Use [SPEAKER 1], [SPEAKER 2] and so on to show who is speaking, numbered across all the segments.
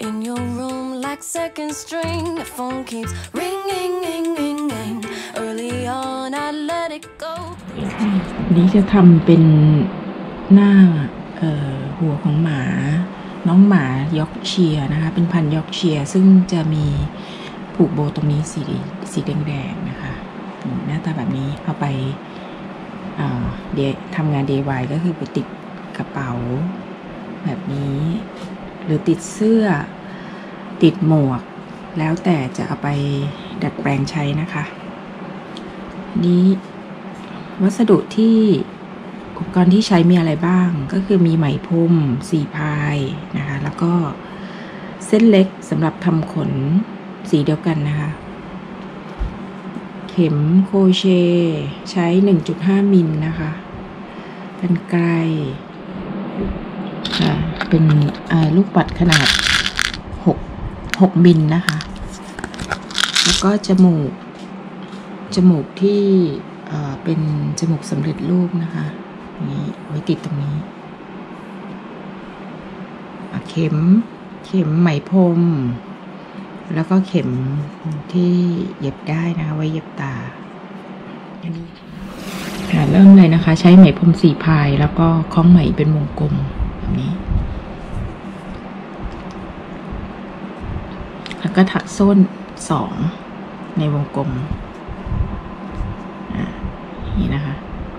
[SPEAKER 1] In your room like second string, the phone keeps ringing, ring, ring, ring. Early on, I let it go.
[SPEAKER 2] นี้จะทำเป็นหน้าหัวของหมาน้องหมายอร์กเชียร์นะคะเป็นพันธุ์ยอร์กเชียร์ซึ่งจะมีผูกโบตรงนี้สีแดงๆนะคะหน้าตาแบบนี้เอาไปทำงาน DIY ก็คือไปติดกระเป๋าแบบนี้หรือติดเสื้อติดหมวกแล้วแต่จะเอาไปดัดแปลงใช้นะคะนี้วัสดุที่อุปกรณ์ที่ใช้มีอะไรบ้างก็คือมีไหมพรม4 พายนะคะแล้วก็เส้นเล็กสำหรับทำขนสีเดียวกันนะคะเข็มโครเชต์ใช้ 1.5 มิลนะคะกรรไกรเป็นลูกปัดขนาด6 มิลนะคะแล้วก็จมูกที่เป็นจมูกสำเร็จรูปนะคะนี่ไว้ติดตรงนี้เข็มไหมพรมแล้วก็เข็มที่เย็บได้นะคะไว้เย็บตาอันนี้เริ่มเลยนะคะใช้ไหมพรม4 พายแล้วก็คล้องไหมเป็นวงกลมแบบนี้แล้วก็ถักส้น2ในวงกลมนี่นะคะ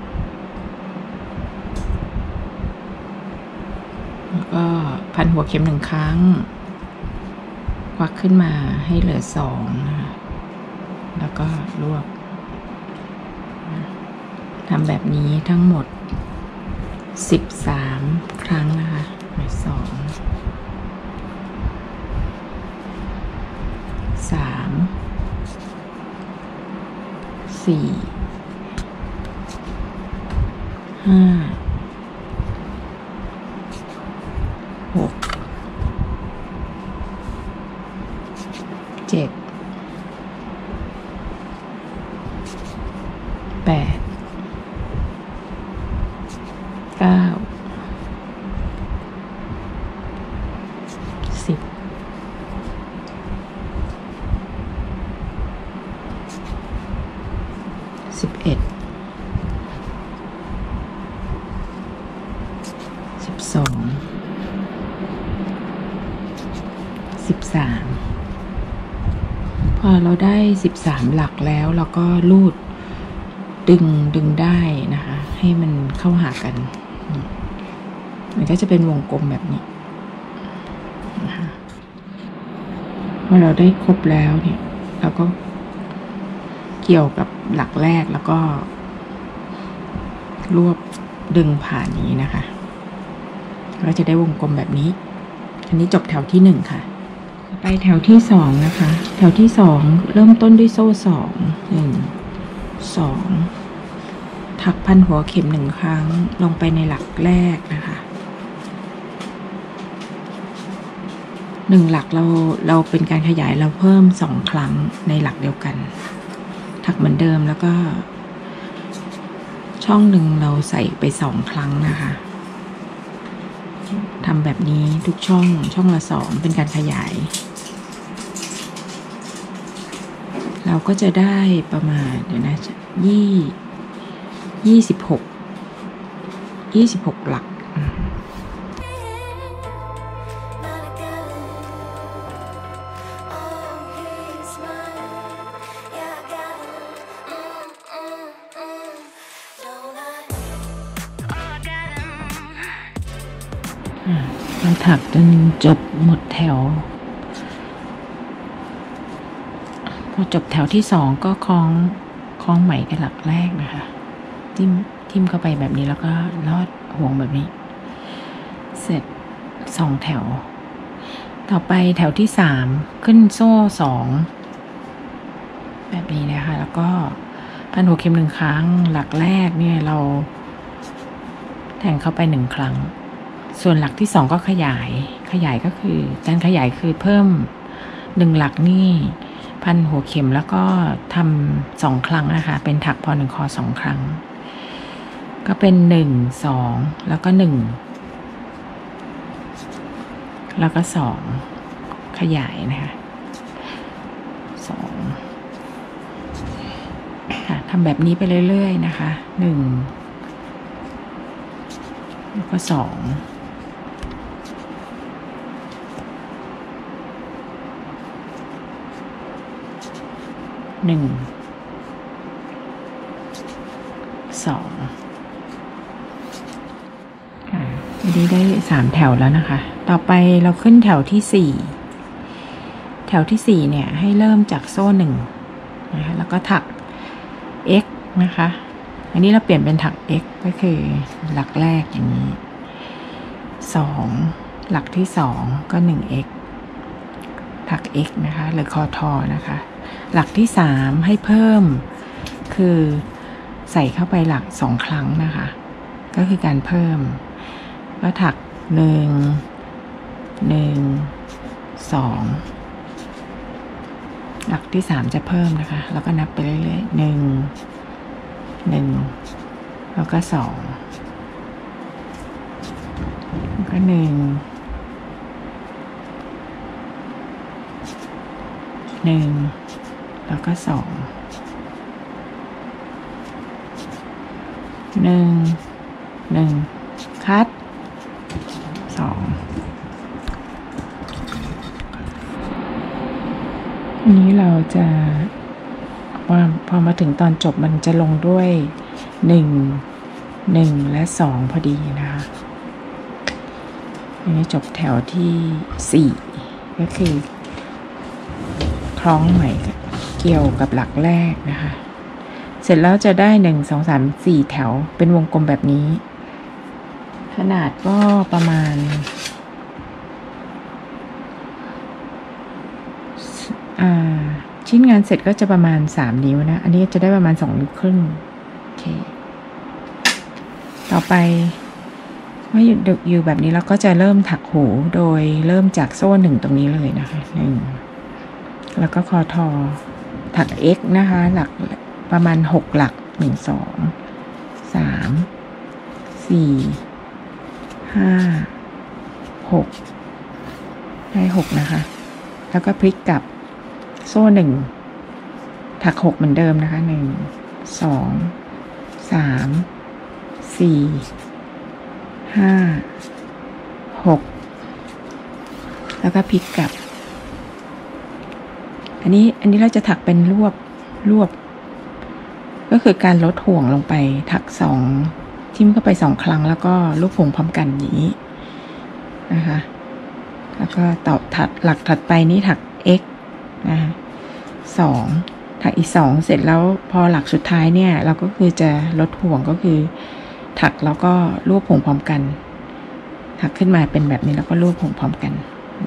[SPEAKER 2] แล้วก็พันหัวเข็ม1 ครั้งควักขึ้นมาให้เหลือ2นะคะแล้วก็รวบทำแบบนี้ทั้งหมด13 ครั้งนะคะ5 6 7 8 9 10 11 12 13พอเราได้13 หลักแล้วเราก็ลูดดึงได้นะคะให้มันเข้าหากันมันก็จะเป็นวงกลมแบบนี้นะคะพอเราได้ครบแล้วเนี่ยเราก็เกี่ยวกับหลักแรกแล้วก็รวบดึงผ่านนี้นะคะเราจะได้วงกลมแบบนี้อันนี้จบแถวที่1ค่ะไปแถวที่2นะคะแถวที่2เริ่มต้นด้วยโซ่2 ถักพันหัวเข็ม1 ครั้งลงไปในหลักแรกนะคะ1 หลักเราเป็นการขยายเราเพิ่ม2 ครั้งในหลักเดียวกันถักเหมือนเดิมแล้วก็ช่องหนึ่งเราใส่ไป2 ครั้งนะคะทำแบบนี้ทุกช่องละ2เป็นการขยายเราก็จะได้ประมาณเดี๋ยวนะ26 หลักเราถักจนจบหมดแถวพอจบแถวที่2ก็คล้องไหมกับหลักแรกนะคะทิ่มเข้าไปแบบนี้แล้วก็ลอดห่วงแบบนี้เสร็จ2 แถวต่อไปแถวที่3ขึ้นโซ่2แบบนี้นะคะแล้วก็พันหัวเข็ม1 ครั้งหลักแรกเนี่ยเราแทงเข้าไป1 ครั้งส่วนหลักที่2ก็ขยายก็คือการขยายคือเพิ่ม1 หลักนี่พันหัวเข็มแล้วก็ทำ2 ครั้งนะคะเป็นถักพอ1 คอ 2 ครั้งก็เป็น1 2แล้วก็1แล้วก็2 ขยายนะคะ2ค่ะทำแบบนี้ไปเรื่อยๆนะคะ1แล้วก็2 1 2อันนี้ได้3แถวแล้วนะคะต่อไปเราขึ้นแถวที่4แถวที่4เนี่ยให้เริ่มจากโซ่1นะคะแล้วก็ถัก x นะคะอันนี้เราเปลี่ยนเป็นถัก x ก็คือหลักแรกอย่างนี้2หลักที่2ก็ 1x ถัก x นะคะหรือคอทอนะคะหลักที่3ให้เพิ่มคือใส่เข้าไปหลัก2ครั้งนะคะก็คือการเพิ่มก็ถัก1 2หลักที่3จะเพิ่มนะคะแล้วก็นับไปเรื่อยๆ1 แล้วก็2แล้วก็1 แล้วก็2 1 คัด2อันนี้เราจะพอมาถึงตอนจบมันจะลงด้วย1 และ2พอดีนะคะอันนี้จบแถวที่4ก็คือคล้องไหมเกี่ยวกับหลักแรกนะคะเสร็จแล้วจะได้1 2 3 4แถวเป็นวงกลมแบบนี้ขนาดก็ประมาณชิ้นงานเสร็จก็จะประมาณ3นิ้วนะอันนี้จะได้ประมาณ2 นิ้วครึ่งโอเคต่อไปเมื่ออยู่แบบนี้เราก็จะเริ่มถักหูโดยเริ่มจากโซ่1ตรงนี้เลยนะคะ1แล้วก็คอทอถัก x นะคะหลักประมาณ6หลัก1 2 3 4 5 6ได้6นะคะแล้วก็พลิกกลับโซ่1ถัก6เหมือนเดิมนะคะ1 2 3 4 5 6แล้วก็พลิกกลับอันนี้เราจะถักเป็นรวบก็คือการลดห่วงลงไปถัก2ทิ่มเข้าไป2ครั้งแล้วก็ลูกห่วงพร้อมกันอย่างนี้นะคะแล้วก็ต่อหลักถัดไปนี้ถัก x นะคะ2ถักอีก2เสร็จแล้วพอหลักสุดท้ายเนี่ยเราก็คือจะลดห่วงก็คือถักแล้วก็รวบห่วงพร้อมกันถักขึ้นมาเป็นแบบนี้แล้วก็รวบห่วงพร้อมกัน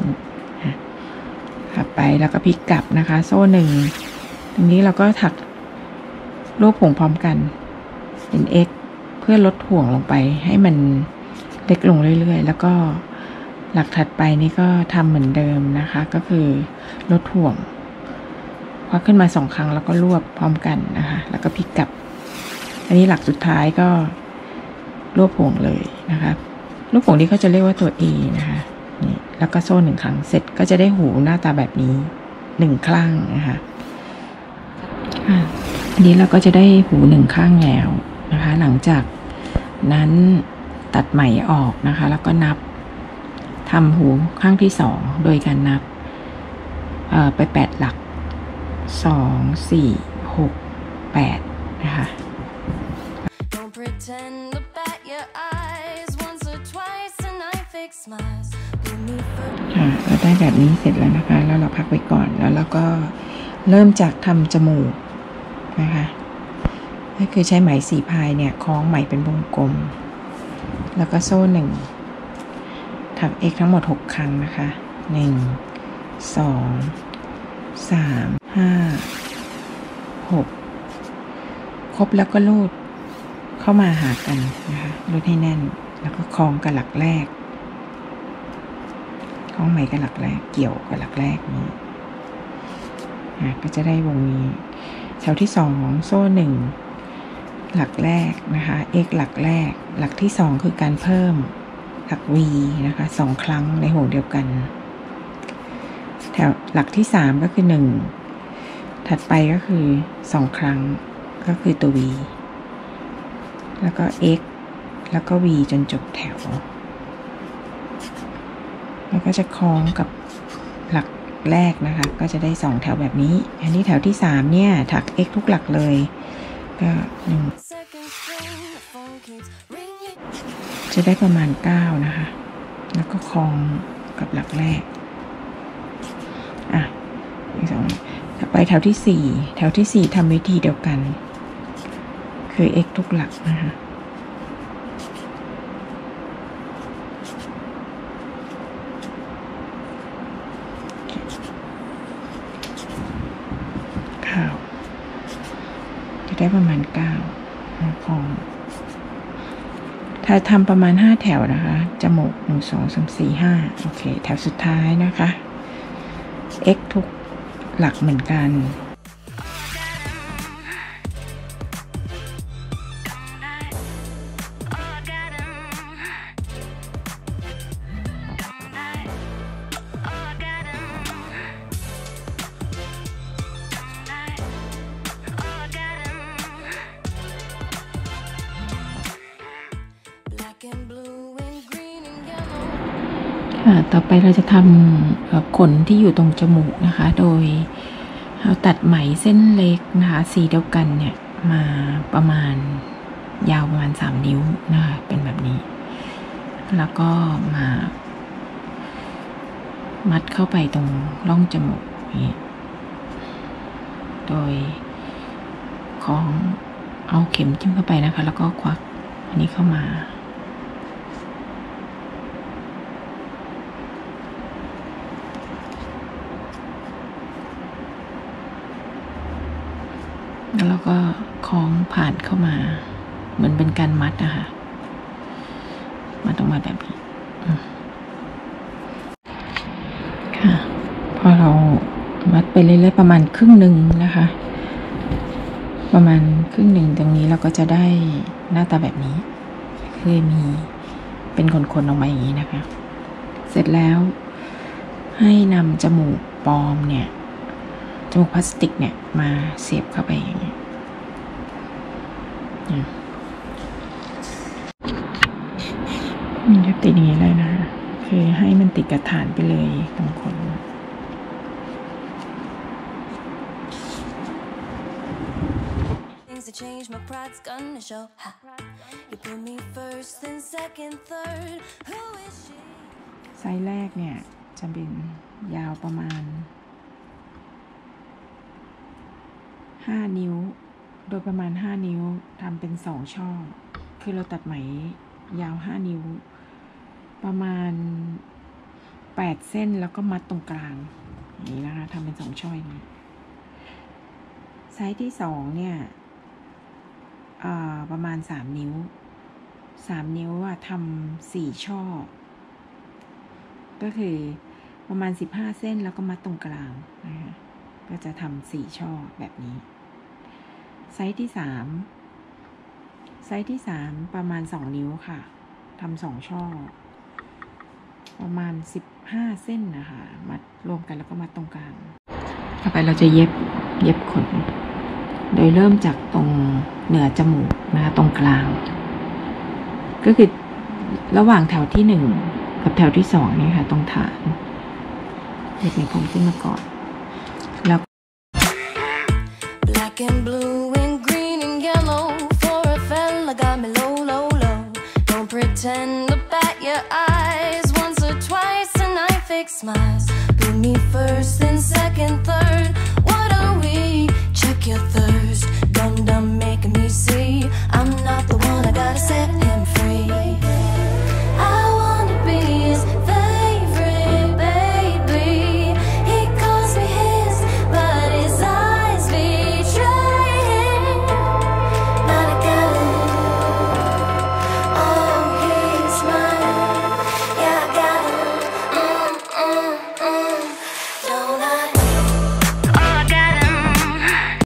[SPEAKER 2] ถักไปแล้วก็พลิกกลับนะคะโซ่1ตรงนี้เราก็ถักรวบห่วงพร้อมกันเป็น x เพื่อลดห่วงลงไปให้มันเล็กลงเรื่อยๆแล้วก็หลักถัดไปนี่ก็ทำเหมือนเดิมนะคะก็คือลดห่วงควักขึ้นมา2ครั้งแล้วก็รวบพร้อมกันนะคะแล้วก็พลิกกลับอันนี้หลักสุดท้ายก็รวบห่วงเลยนะคะรวบห่วงนี้เขาจะเรียกว่าตัว A นะคะนี่แล้วก็โซ่1ครั้งเสร็จก็จะได้หูหน้าตาแบบนี้1ข้างนะคะอันนี้เราก็จะได้หู1ข้างแล้วนะคะหลังจากนั้นตัดไหมออกนะคะแล้วก็นับทำหูข้างที่2โดยการนับไป8หลัก2 4 6 8นะคะ
[SPEAKER 1] pretend to bat your eyes once or twice and I fix smiles.
[SPEAKER 2] เราได้แบบนี้เสร็จแล้วนะคะแล้วเราพักไว้ก่อนแล้วเราก็เริ่มจากทำจมูกนะคะก็คือใช้ไหม4พายเนี่ยคล้องไหมเป็นวงกลมแล้วก็โซ่1ถัก x ทั้งหมด6ครั้งนะคะ1 2 3 5 6ครบแล้วก็ลูดเข้ามาหากันนะคะลูดให้แน่นแล้วก็คล้องกับหลักแรกคล้องไหมกับหลักแรกเกี่ยวกับหลักแรกนี้ก็จะได้วงนี้แถวที่2โซ่1หลักแรกนะคะ x หลักแรกหลักที่2คือการเพิ่มถัก v นะคะ2ครั้งในห่วงเดียวกันแถวหลักที่3ก็คือ1ถัดไปก็คือ2ครั้งก็คือตัว v แล้วก็ x แล้วก็ v จนจบแถวแล้วก็จะคล้องกับหลักแรกนะคะก็จะได้2แถวแบบนี้อันนี้แถวที่3เนี่ยถัก x ทุกหลักเลยก็จะได้ประมาณ9นะคะแล้วก็คล้องกับหลักแรกอีก2ต่อไปแถวที่4แถวที่4ทำวิธีเดียวกันคือ x ทุกหลักนะคะจะได้ประมาณ9ของถ้าทำประมาณ5แถวนะคะจมูก1 2 3 4 5โอเคแถวสุดท้ายนะคะ x ทุกหลักเหมือนกันต่อไปเราจะทำขนที่อยู่ตรงจมูกนะคะโดยเราตัดไหมเส้นเล็กนะคะสีเดียวกันเนี่ยมาประมาณยาวประมาณ3 นิ้วนะคะเป็นแบบนี้แล้วก็มามัดเข้าไปตรงร่องจมูกนี้โดยของเอาเข็มจิ้มเข้าไปนะคะแล้วก็ควักอันนี้เข้ามาแล้วก็คล้องผ่านเข้ามาเหมือนเป็นการมัดนะคะมัดออกมาแบบนี้ค่ะพอเรามัดไปเรื่อยๆประมาณครึ่งหนึ่งนะคะประมาณครึ่งหนึ่งตรงนี้เราก็จะได้หน้าตาแบบนี้เคยมีเป็นขนๆออกมาอย่างนี้นะคะเสร็จแล้วให้นำจมูกปลอมเนี่ยจมูกพลาสติกเนี่ยมาเสียบเข้าไปอย่างนี้มันจะติดอย่างนี้เลยนะคือให้มันติดกับฐานไปเลยตรงขนไซส์แรกเนี่ยจะเป็นยาวประมาณ5 นิ้วโดยประมาณ5 นิ้วทำเป็น2ช่อคือเราตัดไหมยาว5 นิ้วประมาณ8 เส้นแล้วก็มัดตรงกลางอย่างนี้นะคะทำเป็น2ช่ออย่างนี้ไซส์ที่2เนี่ยประมาณ3 นิ้ว3 นิ้วทำ4 ช่อก็คือประมาณ15 เส้นแล้วก็มัดตรงกลางนะคะก็จะทำ4 ช่อแบบนี้ไซส์ที่3ประมาณ2 นิ้วค่ะทำ2 ช่อประมาณ15 เส้นนะคะมัดรวมกันแล้วก็มัดตรงกลางต่อไปเราจะเย็บขนโดยเริ่มจากตรงเหนือจมูกนะคะตรงกลางก็คือระหว่างแถวที่1กับแถวที่2นี่ค่ะตรงฐานเย็บไหมพรมขึ้นมาก่อนแล้วBlack and blue and green and yellow for a fella got me low, low, low. Don't pretend to bat your eyes once or twice and I fix smiles. Put me first and second, third.